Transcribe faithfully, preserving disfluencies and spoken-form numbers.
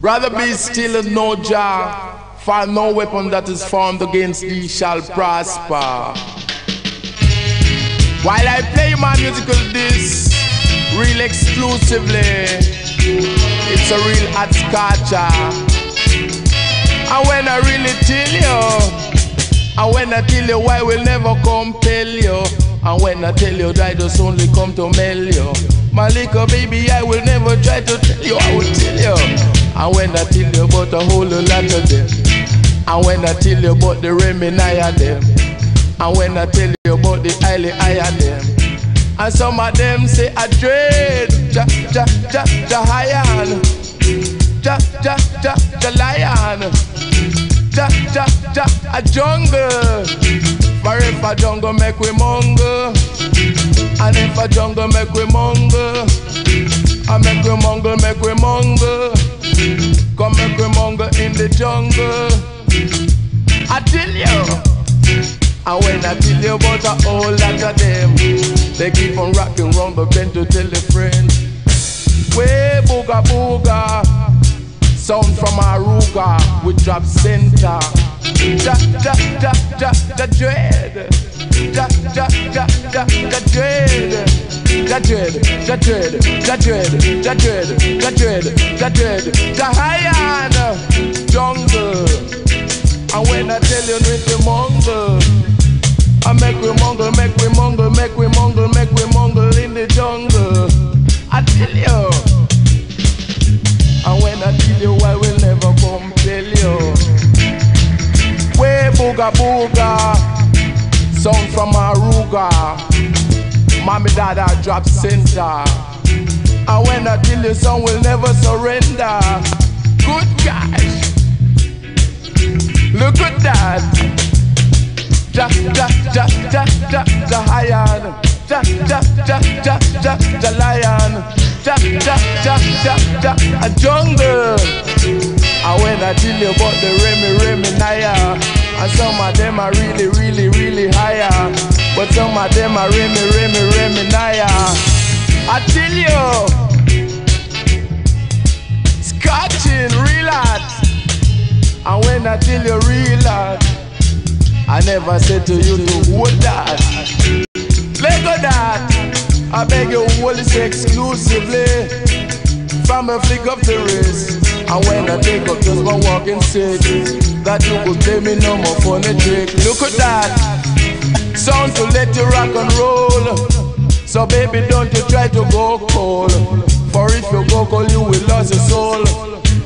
Rather be still and know Jah, for no weapon that is formed against thee shall prosper. While I play my musical disc, real exclusively, it's a real hot scotcher. And when I really tell you, and when I tell you why will never compel you, and when I tell you that I just only come to mail you, my little baby, I will never try to tell you, I will tell you. And when I tell you about a whole lot of them, and when I tell you about the Remini of them, and when I tell you about the highly higher them, and some of them say I dread ja ja ja ja lion, ja ja ja ja lion, ja ja ja a jungle. For if a jungle make we mungle, and if a jungle make we mungle, I make we mungle, make we mungle. Come make we mungle in the jungle. I tell you. And when I tell you about a whole lot of them, they keep on rocking round the bend to tell their friends. Way booga booga, sound from Aruga, we drop center. Ja ja ja ja ja dread, ja ja ja ja ja dread, ja dread, ja dread, ja dread, ja dread, ja dread, ja dread, ja high jungle. And when I tell you with the mongle, I make we mongle, make we mongle, make we mongle, make we mongle in the jungle. I tell you. And when I tell you, I will never compel you. Way booga booga, sound from Aruga, mommy dada drop center. And when I tell you, son will never surrender. Good gosh, look at that. Ja ja ja ja ja ja lion, ja ja ja ja ja ja lion, ja ja ja ja ja a jungle. And when I tell you about the Remy Remy Naya, and some of them are really really really higher, but some of them are Remy Remy Remy Naya. I tell you, scotching real hot. And when I tell you real hot, I never said to you to hold that. Let go that. I beg you hold this exclusively from a flick of the wrist. And when I take up just one walking stick, that you could play me no more funny trick. Look at that. Sound to let you rock and roll. So baby don't you try to go cold, for if you go cold you will lose your soul.